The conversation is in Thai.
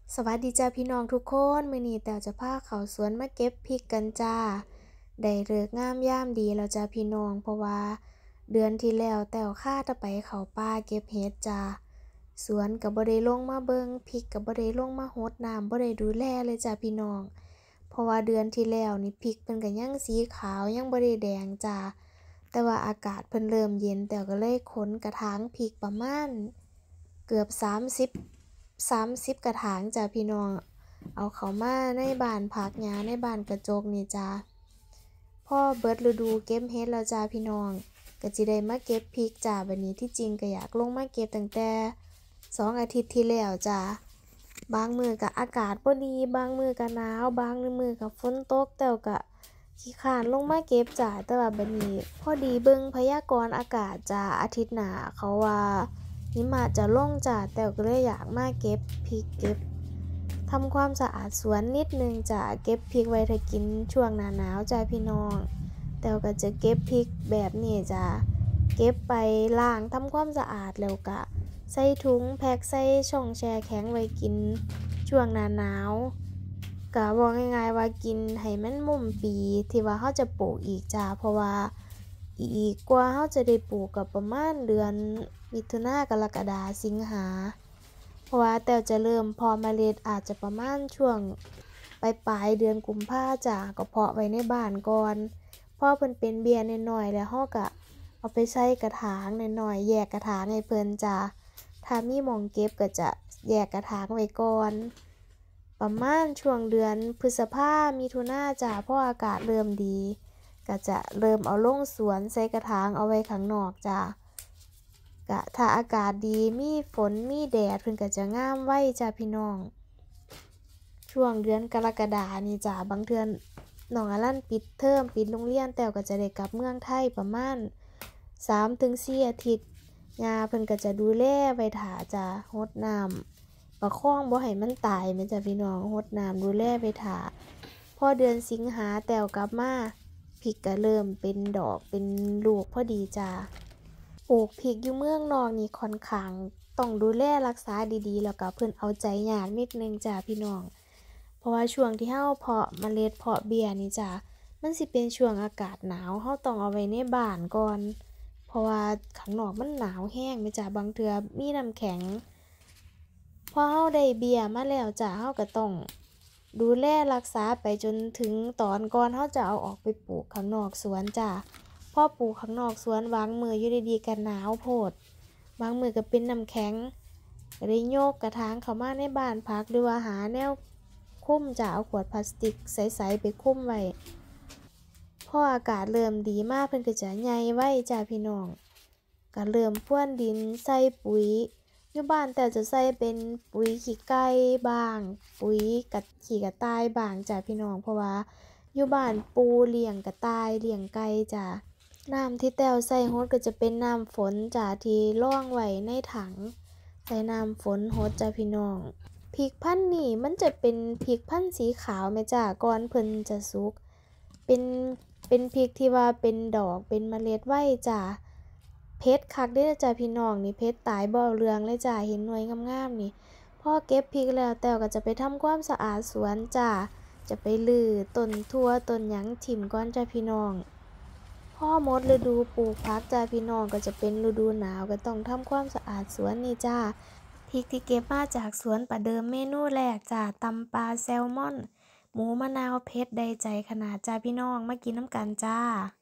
สวัสดีจ้าพี่น้องทุกคนมื้อนี้แต้วจะพาเข้าสวนมาเก็บพริกกันจ้าได้ฤกษ์งามยามดีแล้วจ้าพี่น้องเพราะว่าเดือนที่แล้วแต้วข้าจะไปเข้าป่าเก็บเห็ดจ้าสวนก็บ่ได้ลงมาเบิ่งพริกก็บ่ได้ลงมารดน้ำบ่ได้ดูแลเลยจ้าพี่น้องเพราะว่าเดือนที่แล้วนี่พริกเพิ่นก็ยังสีขาวยังบ่ได้แดงจ้าแต่ว่าอากาศเพิ่นเริ่มเย็นแต้วก็เลยขนกระถางพริกประมาณเกือบ30กระถางจ้ะพี่น้องเอาเข้ามาในบ้านพักหญ้าในบ้านกระจกนี่จ้ะพอเบิดฤดูเก็บเห็ดแล้วจ้ะพี่น้องก็สิได้มาเก็บพริกจ้ะบัดนี้ที่จริงก็อยากลงมาเก็บตั้งแต่2อาทิตย์ที่แล้วจ้ะบางมื้อก็อากาศบ่ดีบางมื้อก็หนาวบางมื้อก็ฝนตกแต่ก็ขี้คร้านลงมาเก็บจ้ะแต่ว่าบัดนี้พอดีเบิ่งพยากรณ์อากาศจ้ะอาทิตย์หน้าเขาว่าหิมะจะลงจ้ะแต้วก็เลยอยากมาเก็บพริกเก็บทำความสะอาดสวนนิดนึงจ้ะเก็บพริกไว้ถ้ากินช่วงหน้าหนาวจ้ะพี่น้องแต้วก็จะเก็บพริกแบบนี้จ้ะเก็บไปล้างทำความสะอาดแล้วก็ใส่ถุงแพ็คใส่ช่องแช่แข็งไว้กินช่วงหน้าหนาวก็บอกง่ายๆว่ากินให้มันมุมปีที่ว่าเราจะปลูกอีกจ้ะเพราะว่าอีกกว่าเราจะได้ปลูกก็ประมาณเดือนมิถุนากรกฎาสิงหาเพราะว่าแต้วจะเริ่มเพาะเมล็ดอาจจะประมาณช่วงปลายเดือนกุมภาจ้ะก็เพาะไว้ในบ้านก่อนพอเพิ่นเป็นเบี้ยน้อยๆแล้วเราก็เอาไปใส่กระถางน้อยๆแยกกระถางให้เพิ่นจ้ะถ้ามีหม้องเก็บก็จะแยกกระถางไว้ก่อนประมาณช่วงเดือนพฤษภามิถุนาจ้ะพออากาศเริ่มดีก็จะเริ่มเอาลงสวนใส่กระถางเอาไว้ข้างนอกจ้ะก็ถ้าอากาศดีมีฝนมีแดดเพิ่นก็จะงามไว้จ้ะพี่น้องช่วงเดือนกรกฎานี่จ้ะบางเทื่อน้องอลันปิดเทอมปิดโรงเรียนแต้วก็จะได้กลับเมืองไทยประมาณ3-4อาทิตย์ย่าเพิ่นก็จะดูแลไว้ท่าจ้ะรดน้ำประคองบ่ให้มันตายแม่จ้ะพี่น้องรดน้ำดูแลไว้ท่าพอเดือนสิงหาแต้วกลับมาพริกก็เริ่มเป็นดอกเป็นลูกพอดีจ้ะปลูกพริกอยู่เมืองนอกนี่ค่อนข้างต้องดูแลรักษาดีๆแล้วก็เพิ่นเอาใจยากนิดนึงจ้ะพี่น้องเพราะว่าช่วงที่เราเพาะเมล็ดเพาะเบี้ยนี่จ้ะมันสิเป็นช่วงอากาศหนาวเราต้องเอาไว้ในบ้านก่อนเพราะว่าข้างนอกมันหนาวแห้งแม่จ้ะบางเทื่อมีน้ำแข็งพอเราได้เบี้ยมาแล้วจ้ะเราก็ต้องดูแลรักษาไปจนถึงตอนก่อนเราจะเอาออกไปปลูกข้างนอกสวนจ้ะพอปลูกข้างนอกสวนบางมื้ออยู่ดีๆก็หนาวโพดบางมื้อก็เป็นน้ำแข็งก็ได้โยกกระถางเข้ามาในบ้านพักหรือว่าหาแนวคุ้มจ้ะเอาขวดพลาสติกใสๆไปคุ้มไว้พออากาศเริ่มดีมากเพิ่นก็จะใหญ่ไว้จ้ะพี่น้องก็เริ่มพรวนดินใส่ปุ๋ยอยู่บ้านแต่จะใส่เป็นปุ๋ยขี้ไก่บ้างปุ๋ยกับขี้กระต่ายบ้างจ้ะพี่น้องเพราะว่าอยู่บ้านปูเลี้ยงกระต่ายเลี้ยงไก่จ้ะน้ำที่แต้วใส่รดก็จะเป็นน้ำฝนจ้ะที่ร่องไว้ในถังใส่น้ำฝนรดจ้ะพี่น้องพริกพันธุ์นี่มันจะเป็นพริกพันธุ์สีขาวแม่จ้ะก่อนเพิ่นจะสุกเป็นเป็นพริกที่ว่าเป็นดอกเป็นเมล็ดไว้จ้ะเผ็ดคักเด้อจ้ะพี่น้องนี่เผ็ดตายบ่เอาเรื่องเลยจ้ะเห็นหน่วยงามๆนี่พอเก็บพริกแล้วแต้วก็จะไปทำความสะอาดสวนจ้ะจะไปรื้อต้นทั่วต้นหยังถิ้มก่อนจ้ะพี่น้องพอหมดฤดูปลูกผักจ้ะพี่น้องก็จะเป็นฤดูหนาวก็ต้องทำความสะอาดสวนนี่จ้ะพริกที่เก็บมาจากสวนประเดิมเมนูแรกจ้ะตำปลาแซลมอนหมูมะนาวเผ็ดได้ใจขนาดจ้ะพี่น้องมากินน้ำกันจ้า